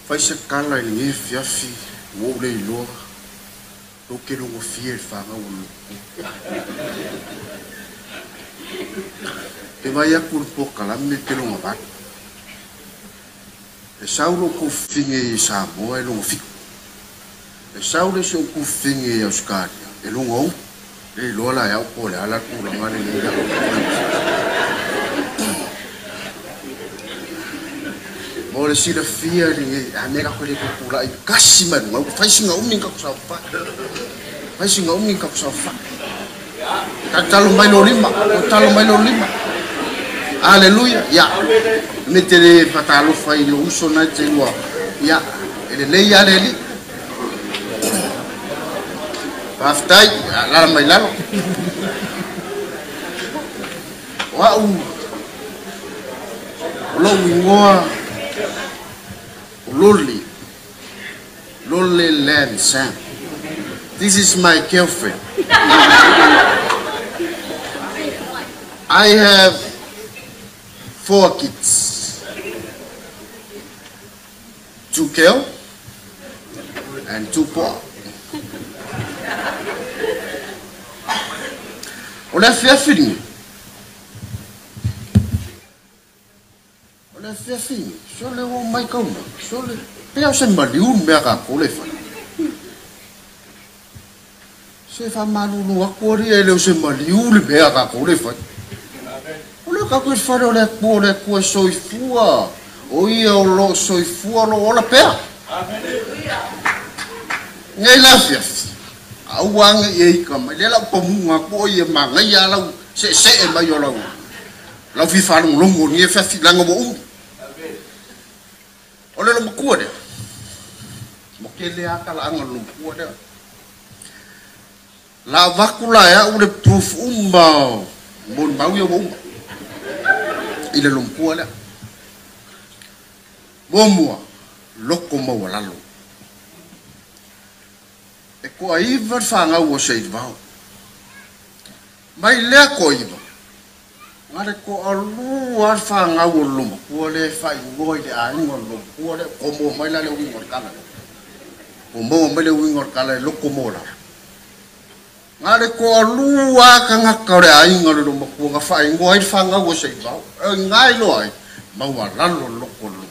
fai se kala I nge fiafi mo le loa do ke lo fie fa nga o e vai a kur po kala me ke lo nga e saulo ku finge Samoa e lo fi e saulo so ku finge Australia e lo ngau e lo la ya po le ala ku la ngale le ya o le sila fia ni a mega ko le pula I kasi man ngau fai singa umi ka sa fa fai singa umi ka sa fa ka talo mai lo lima Aleluia, ya. Mettere patalo fai lo uso na telua. Ya, ele lei ale li. Paftai, la mai lalo. Wow. Lo ngoa. Lolly land Sam. This is my girlfriend. I have 4 kids, 2 girls and 2 boys. Olha fiafini. Sole o mai kauna. Sole pea se maliun mea ka kole fa. Se fa malulu akori ele se maliun mea ka kole fa. Ka koe whare o le kua soifua. O ia o lo soifua lo ola pea. Ngai la fiafi. Au anga i eika mai. Lela pamunga ko ia manga ia lau. Se e mai o lau. Lau fi whanong longo ni e fiafi langa mo umi. O le lo makua dea. Mo ke le aka la anga lo makua dea. La wakula ya ule proof umba. Mon mau ia mo umba. Ile lumpua la bomua loko mau lalo e ko ai ver fanga o sei vao mai le ko iba ngare ko alu ar fanga o lumo ko le fai ngoi de ai ngor lo ko le como mai la le wingor kala como mai le wingor kala loko mo la ngare ko alu a kanga ka re ai ngor lo mo ko ga fai ngoi fanga o sei vao ngai lo ai mau lalo loko lo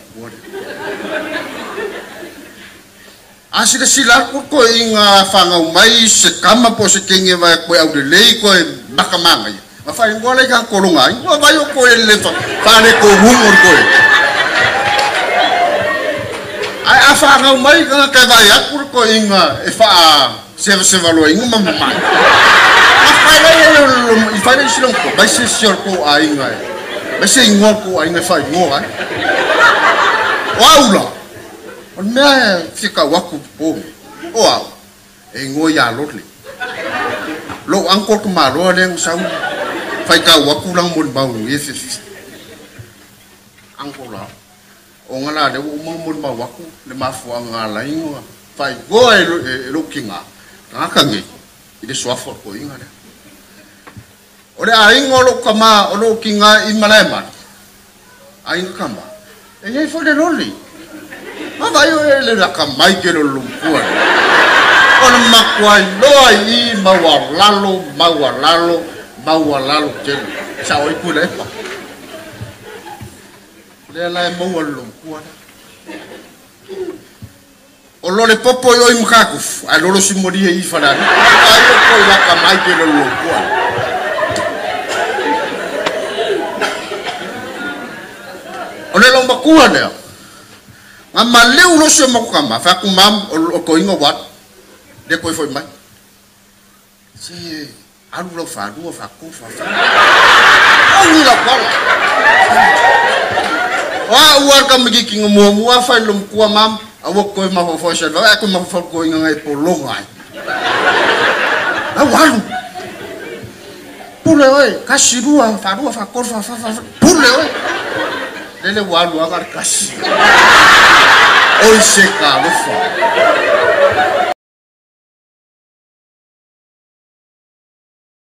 asira sila ko inga fanga mai se kama po se kinge va ko au de lei ko bakamanga ma fa ngole ka ko lunga ngo ba yo ko le fa ne ko humor ko ai afanga mai ka ka va ya ko inga e fa se valo inga mama ma fa le fa le silon ko ba se sio ko ai ngai ba se ngo ko ai ne fa ngo ai waula on mea fika waku po o au e ngo ya lotli lo angko ko malo le sau fai ka waku lang mon bau e fi angko la o ngala de o mon bau waku le mafu ngala ingo fai go e lo kinga ka ngi ide swafo ko inga de o le aingo lo kama o lo kinga I malema ainga kama e ye fo de loli ma vai ele la kamai ke lo lumpua on makwai loi mawalalo ke sa oi pule le la mo lumpua o lo le popo yo imkaku a lo simori e fala ai ko la kamai ke lo lumpua o le lo makua le ama leu lo se mo kama fa ku mam o ko ingo wat de ko foi mai si alu lo fa du fa ku fa o la ko wa ka mi ki mo fa lo ku mam a wo ko ma fo se lo ko ma fo ko ingo ngai po lo ngai a wa pule oi kasirua fa du fa ko fa pule oi le wa lu agar kasi oi se ka lo fa